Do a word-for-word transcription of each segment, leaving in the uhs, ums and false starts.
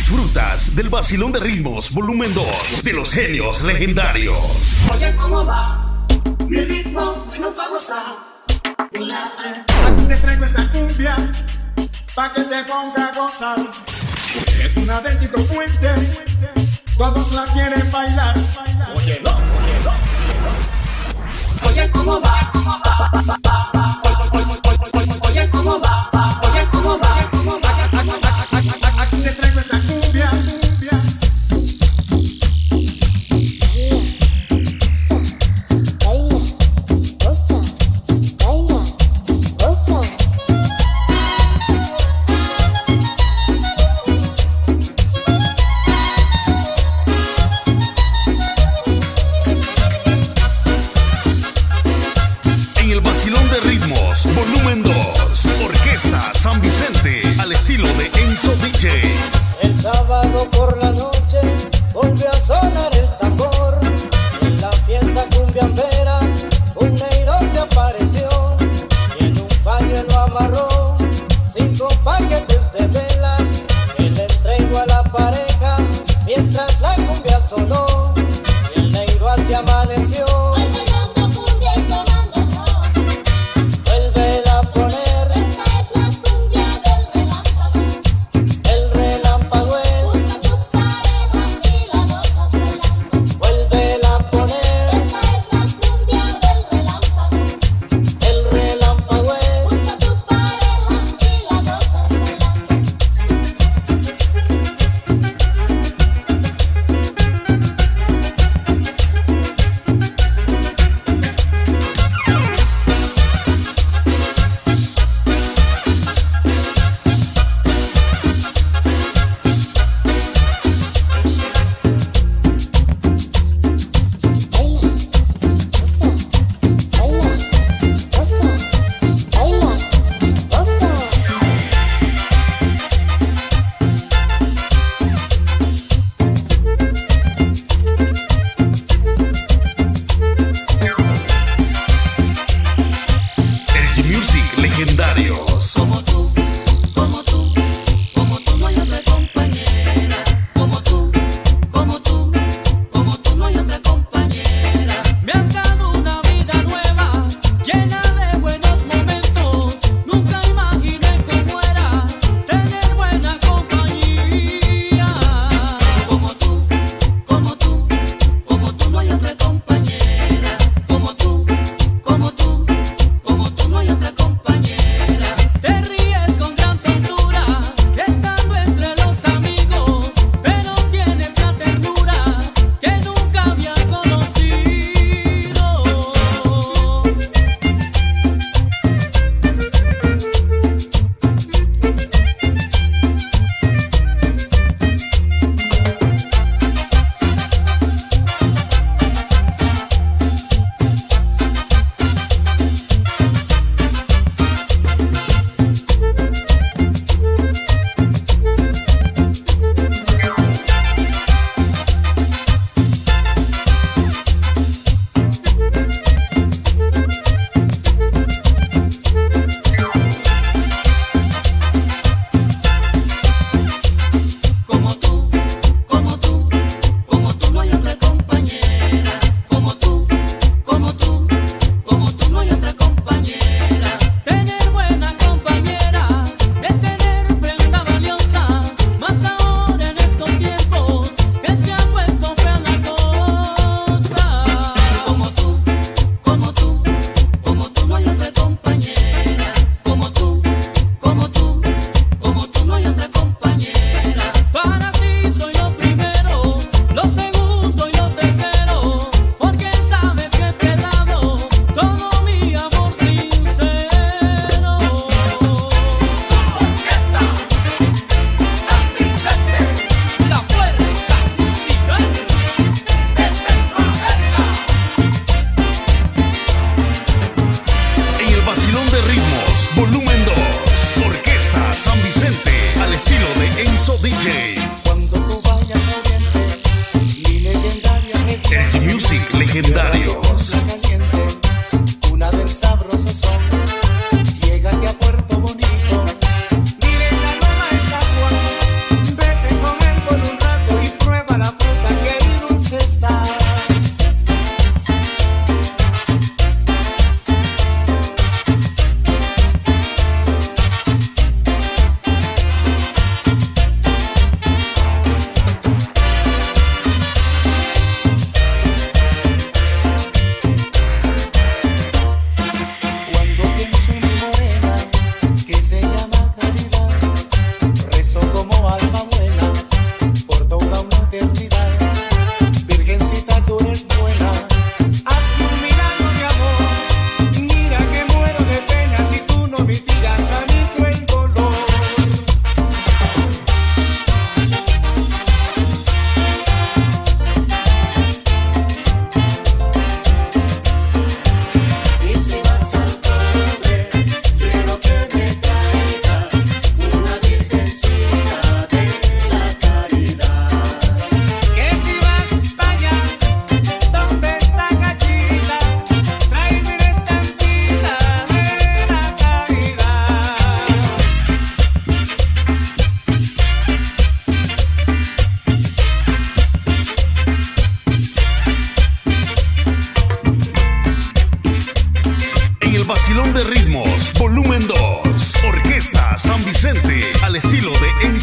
Disfrutas del vacilón de ritmos volumen dos de los genios legendarios. Oye, ¿cómo va? Mi ritmo bueno pa' gozar. Aquí te traigo esta cumbia pa' que te ponga a gozar. Es una del Tito Puente, todos la quieren bailar. Oye, no, oye, no, oye, ¿cómo va? ¿Cómo va? Oye, ¿cómo va? Oye, ¿cómo va? Aquí te traigo esta cumbia. Volumen dos, Orquesta San Vicente, al estilo de Enzo D J. El sábado por la noche volvió a sonar el tambor. En la fiesta cumbiambera un neiro se apareció y en un pañuelo amarró cinco paquetes de velas que le entregó a la pareja mientras la cumbia sonó y el neiro así amaneció. Legendarios. Como tú, como tú, como tú no hay otra compañera. Como tú, como tú, como tú no hay otra compañera. Me has dado una vida nueva, llena de buenos momentos. Nunca imaginé cómo era tener buena compañía. Como tú, como tú, como tú no hay otra compañera. Como tú, como tú, como tú no hay otra compañera. Te ríes con gran soltura, estando entre los amigos, pero tienes la ternura que nunca había conocido. Como tú, como tú, como tú no hay otra compañera. Como tú, como tú, como tú no hay otra compañera. Tener buena compañera es tener prenda valiosa, más ahora en estos tiempos que se ha puesto fea la cosa. Como tú, como tú, como tú no hay otra compañera. Como tú, como tú, como tú no hay otra compañera. Para ti soy lo primero, lo segundo y lo tercero, porque sabes que te he dado todo mi amor sincero. Orquesta San Vicente, la fuerza musical de Centroamérica. En el vacilón de ritmos, volumen dos, Orquesta San Vicente, al estilo de Enzo D J. Cuando tú vayas oriente, mi legendaria región, El G-Music Legendarios. la caliente, una del sabroso son, llégate a Puerto Bonito, mire la loma es agua, vete con el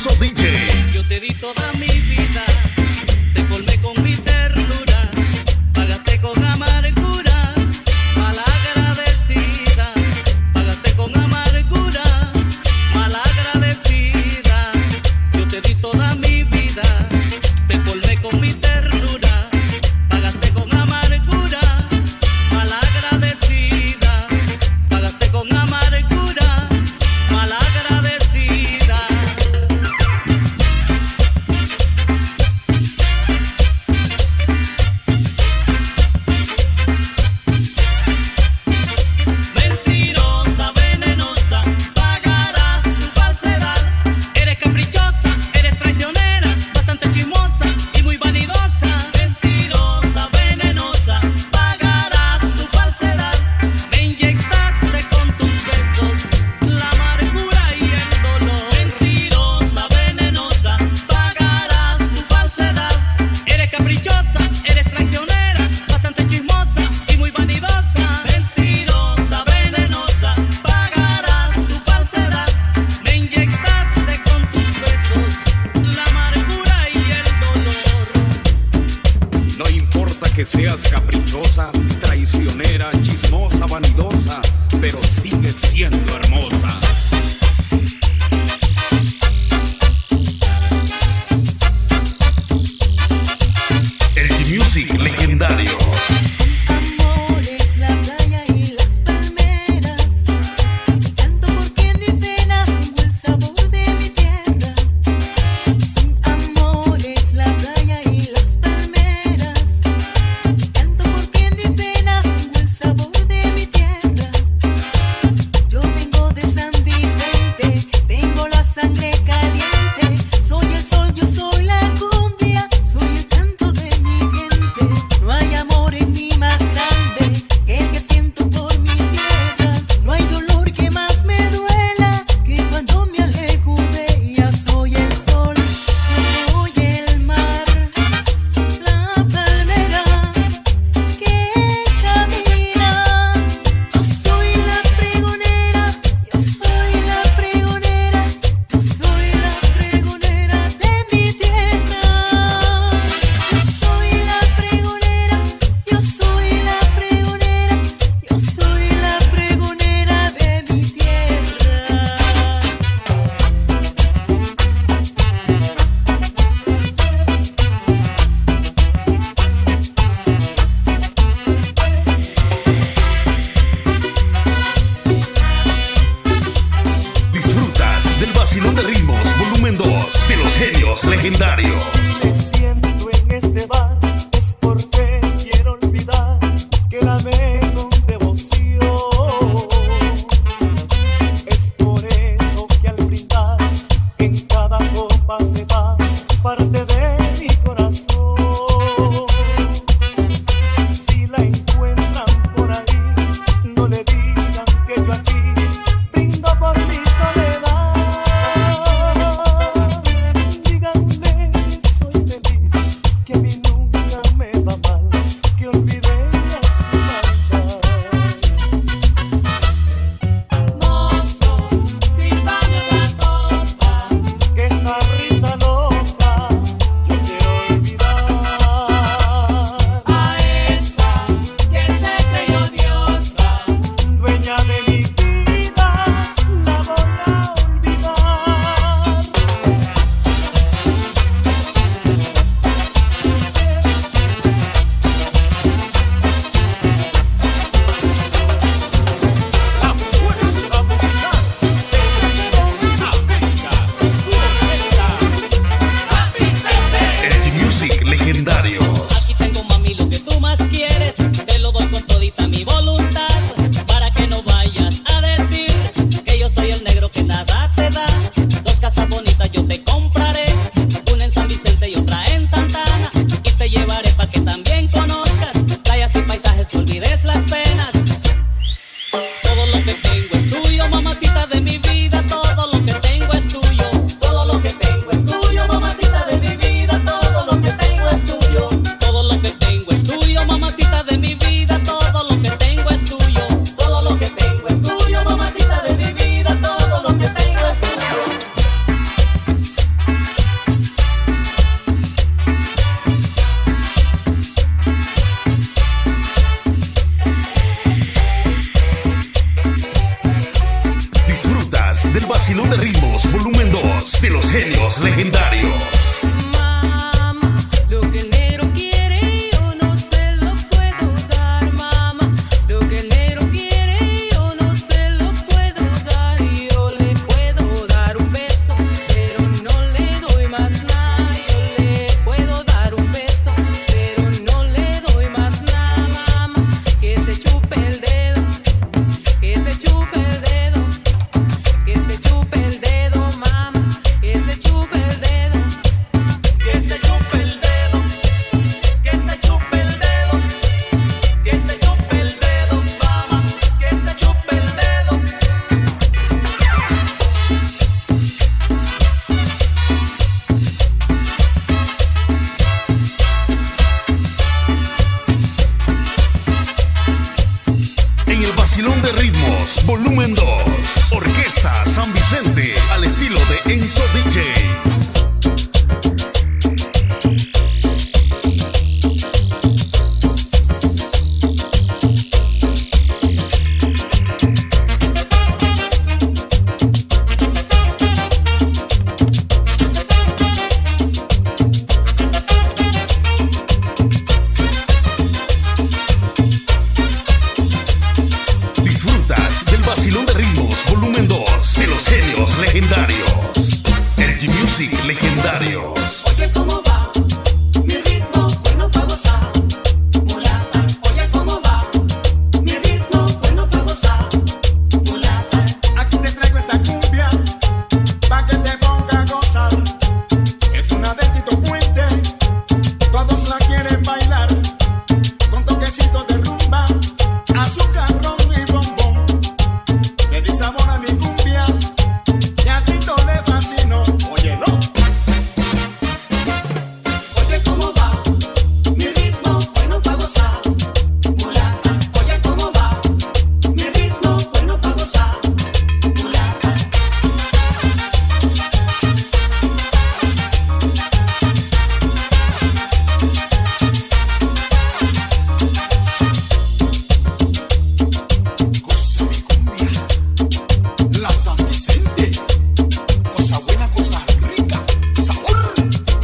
Alonso D J. Yo te di toda mi vida, te colmé con mi ternura, pagaste con amargura, malagradecida, pagaste con amargura, malagradecida. Yo te di toda mi vida, te colmé con mi ternura, pagaste con amargura, malagradecida, pagaste con amargura, malagradecida. Mentirosa, venenosa, pagarás tu falsedad. Eres caprichosa, eres traicionera, bastante chismosa y muy vanidosa. Mentirosa, venenosa, pagarás tu falsedad. Me inyectaste con tus besos la amargura y el dolor. Mentirosa, venenosa, pagarás tu falsedad. Eres caprichosa, eres traicionera, bastante chismosa y muy vanidosa. Mentirosa, venenosa, pagarás tu falsedad. Me inyectaste con tus besos la amargura y el dolor. No importa que seas caprichosa, traicionera, chismosa, vanidosa, pero sigues siendo hermosa. El G-Music Legendarios. Amores, la playa y las palmeras, canto porque en mis venas tengo el sabor de mi tierra. Son amores, la playa y las palmeras, canto porque en mis venas tengo el sabor de mi tierra. Yo vengo de San Vicente, tengo la sangre caliente, soy el sol, yo soy la cumbia, soy el canto de mi gente. No hay amor en mí más grande que el que siento por mi tierra. No hay dolor que más me duela que cuando me alejo de ella. Soy el sol, yo soy el mar, la palmera que camina. Yo soy la pregonera, yo soy la pregonera, yo soy la pregonera de mi tierra. Yo soy la pregonera, yo soy la pregonera, yo soy la pregonera de mi tierra. Disfrutas del Vacilón de Ritmos, volumen dos, de los Genios Legendarios. Me siento en este bar, es porque quiero olvidar que la amé con devoción. Es por eso que al brindar en cada copa se va parte de mi corazón. Si la encuentran por ahí, no le digan que yo aquí brindo por mi soledad. Díganme que soy feliz, que a mí nunca de los genios legendarios. Mamá, lo que el negro quiere yo no se lo puedo dar, mamá. Lo que el negro quiere yo no se lo puedo dar. Yo le puedo dar un beso, pero no le doy más nada. Yo le puedo dar un beso, pero no le doy más nada, mamá. Que se chupe el dedo, que se chupe el dedo, que se chupe el dedo, mamá. Que se chupe el dedo, que se chupe el dedo, que se chupe el dedo, que se chupe el dedo, mamá. Que se chupe el dedo. En el vacilón de ritmos, volumen dos, Orquesta San Vicente, al estilo de Enzo D J. Disfrutas del vacilón de ritmos, volumen dos, de los genios legendarios. El G-Music legendarios. Oye, ¿cómo va? Mi ritmo bueno pa' gozar. Mulata, oye, ¿cómo va? Mi ritmo bueno pa' gozar. Mulata. Aquí te traigo esta cumbia pa' que te ponga a gozar. Es una de Tito Puente, todos la quieren bailar. Con toquecitos de rumba, azúcar, ron y bombón. Le di sabor a mi cumbia y a Tito le fascinó. Oye, no. Oye, ¿cómo va? Mi ritmo bueno pa' gozar. Mulata, oye, ¿cómo va? Mi ritmo bueno pa' gozar. Mulata. Cosa mi cumbia, la San Vicente. Cosa buena, cosa rica, sabor.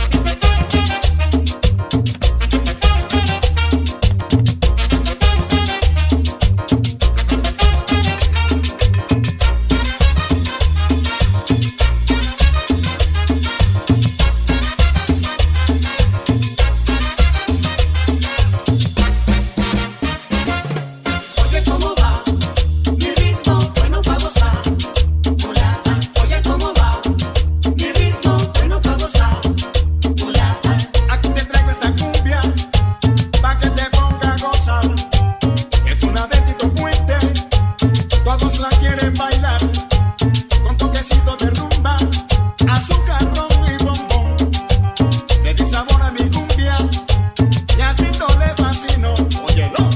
Oye, ¿cómo va? Mi ritmo bueno pa' gozar. Mulata, oye, ¿cómo va? Mi ritmo bueno pa' gozar. Mulata. Aquí te traigo esta cumbia pa' que te ponga a gozar. Es una de Tito Puente, todos la quieren bailar. Con toquecitos de rumba, azúcar, ron y bombón. Le di sabor a mi cumbia y a Tito le fascinó. Oye, no.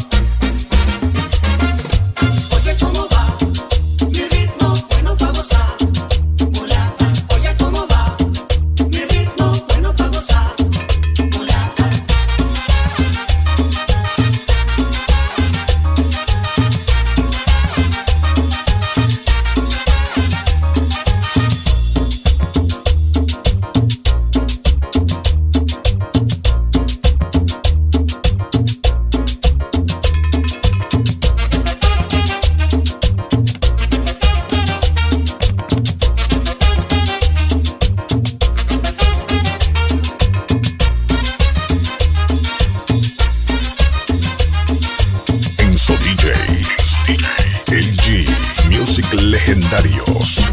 Oye, ¿cómo va? Mi ritmo bueno pa' gozar. Mulata, oye, ¿cómo va? Mi ritmo bueno pa' gozar. Mulata. Enzo D J, el G-Music legendarios.